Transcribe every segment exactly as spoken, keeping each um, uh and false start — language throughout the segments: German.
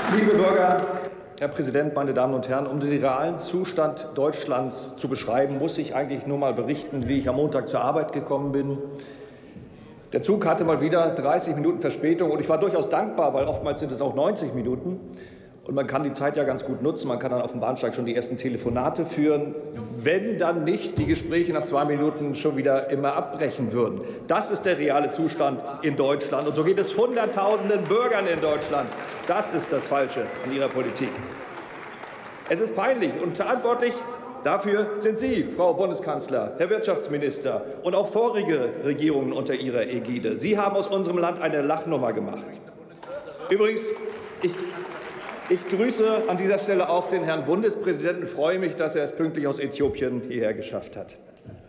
Liebe Bürger, Herr Präsident, meine Damen und Herren! Um den realen Zustand Deutschlands zu beschreiben, muss ich eigentlich nur mal berichten, wie ich am Montag zur Arbeit gekommen bin. Der Zug hatte mal wieder dreißig Minuten Verspätung, und ich war durchaus dankbar, weil oftmals sind es auch neunzig Minuten. Und man kann die Zeit ja ganz gut nutzen. Man kann dann auf dem Bahnsteig schon die ersten Telefonate führen, wenn dann nicht die Gespräche nach zwei Minuten schon wieder immer abbrechen würden. Das ist der reale Zustand in Deutschland. Und so geht es Hunderttausenden Bürgern in Deutschland. Das ist das Falsche an Ihrer Politik. Es ist peinlich, und verantwortlich dafür sind Sie, Frau Bundeskanzler, Herr Wirtschaftsminister und auch vorige Regierungen unter Ihrer Ägide. Sie haben aus unserem Land eine Lachnummer gemacht. Übrigens, ich Ich grüße an dieser Stelle auch den Herrn Bundespräsidenten und freue mich, dass er es pünktlich aus Äthiopien hierher geschafft hat.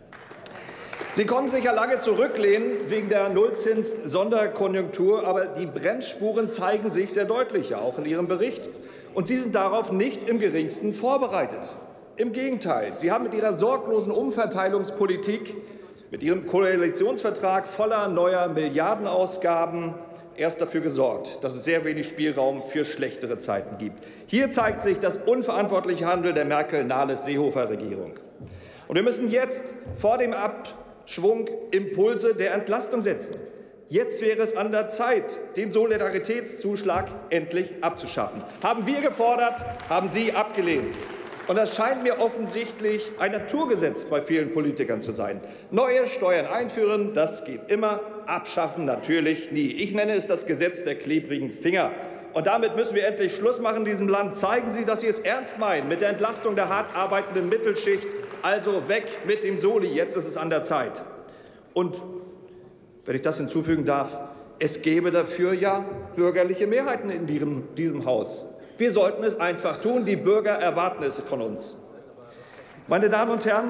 Sie konnten sich ja lange zurücklehnen wegen der Nullzins-Sonderkonjunktur, aber die Bremsspuren zeigen sich sehr deutlich, auch in Ihrem Bericht. Und Sie sind darauf nicht im geringsten vorbereitet. Im Gegenteil, Sie haben mit Ihrer sorglosen Umverteilungspolitik, mit Ihrem Koalitionsvertrag voller neuer Milliardenausgaben erst dafür gesorgt, dass es sehr wenig Spielraum für schlechtere Zeiten gibt. Hier zeigt sich das unverantwortliche Handeln der Merkel-Nahles-Seehofer-Regierung. Und wir müssen jetzt vor dem Abschwung Impulse der Entlastung setzen. Jetzt wäre es an der Zeit, den Solidaritätszuschlag endlich abzuschaffen. Haben wir gefordert, haben Sie abgelehnt. Und das scheint mir offensichtlich ein Naturgesetz bei vielen Politikern zu sein. Neue Steuern einführen, das geht immer, abschaffen natürlich nie. Ich nenne es das Gesetz der klebrigen Finger. Und damit müssen wir endlich Schluss machen in diesem Land. Zeigen Sie, dass Sie es ernst meinen mit der Entlastung der hart arbeitenden Mittelschicht. Also weg mit dem Soli, jetzt ist es an der Zeit. Und wenn ich das hinzufügen darf, es gäbe dafür ja bürgerliche Mehrheiten in diesem, diesem Haus. Wir sollten es einfach tun. Die Bürger erwarten es von uns. Meine Damen und Herren,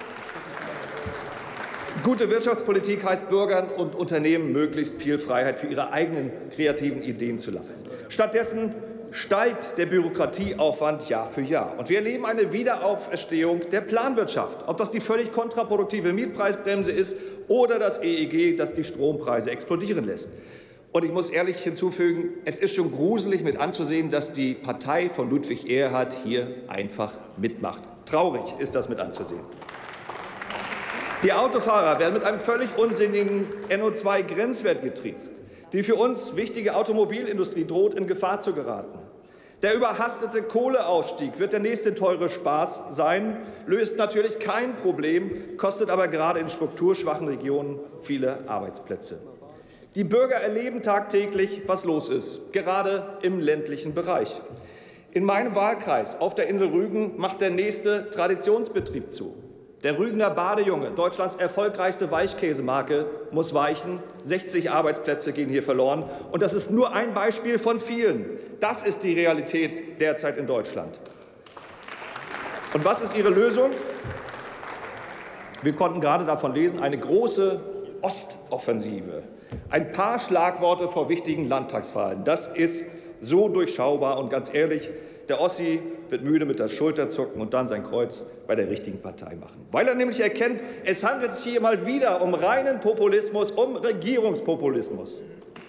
gute Wirtschaftspolitik heißt, Bürgern und Unternehmen möglichst viel Freiheit für ihre eigenen kreativen Ideen zu lassen. Stattdessen steigt der Bürokratieaufwand Jahr für Jahr. Und wir erleben eine Wiederauferstehung der Planwirtschaft. Ob das die völlig kontraproduktive Mietpreisbremse ist oder das E E G, das die Strompreise explodieren lässt. Und ich muss ehrlich hinzufügen, es ist schon gruselig mit anzusehen, dass die Partei von Ludwig Erhard hier einfach mitmacht. Traurig ist das mit anzusehen. Die Autofahrer werden mit einem völlig unsinnigen N O zwei Grenzwert getriezt. Die für uns wichtige Automobilindustrie droht, in Gefahr zu geraten. Der überhastete Kohleausstieg wird der nächste teure Spaß sein, löst natürlich kein Problem, kostet aber gerade in strukturschwachen Regionen viele Arbeitsplätze. Die Bürger erleben tagtäglich, was los ist, gerade im ländlichen Bereich. In meinem Wahlkreis auf der Insel Rügen macht der nächste Traditionsbetrieb zu. Der Rügener Badejunge, Deutschlands erfolgreichste Weichkäsemarke, muss weichen. sechzig Arbeitsplätze gehen hier verloren. Und das ist nur ein Beispiel von vielen. Das ist die Realität derzeit in Deutschland. Und was ist Ihre Lösung? Wir konnten gerade davon lesen, eine große Ostoffensive. Ein paar Schlagworte vor wichtigen Landtagswahlen. Das ist so durchschaubar. Und ganz ehrlich, der Ossi wird müde mit der Schulter zucken und dann sein Kreuz bei der richtigen Partei machen. Weil er nämlich erkennt, es handelt sich hier mal wieder um reinen Populismus, um Regierungspopulismus.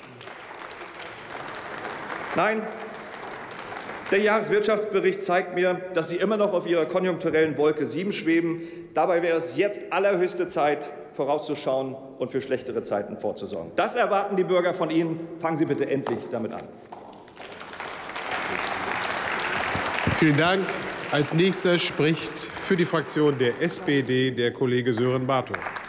Nein, der Jahreswirtschaftsbericht zeigt mir, dass Sie immer noch auf Ihrer konjunkturellen Wolke sieben schweben. Dabei wäre es jetzt allerhöchste Zeit, vorauszuschauen und für schlechtere Zeiten vorzusorgen. Das erwarten die Bürger von Ihnen. Fangen Sie bitte endlich damit an. Vielen Dank. Als nächster spricht für die Fraktion der S P D der Kollege Sören Bartol.